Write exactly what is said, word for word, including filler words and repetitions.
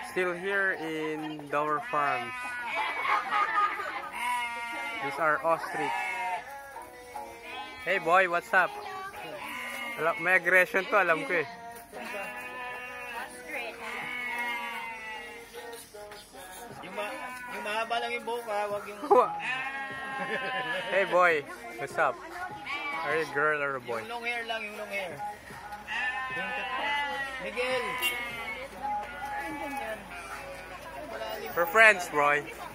Still here in Dower Farms. These are ostrich. Hey boy, what's up? Alam, may aggression to, alam ko eh. Yung, ma yung mahaba lang yung buhok ha, wag yung... Hey boy, what's up? Are you a girl or a boy? Yung long hair lang, yung long hair. Miguel! We're friends, Roy.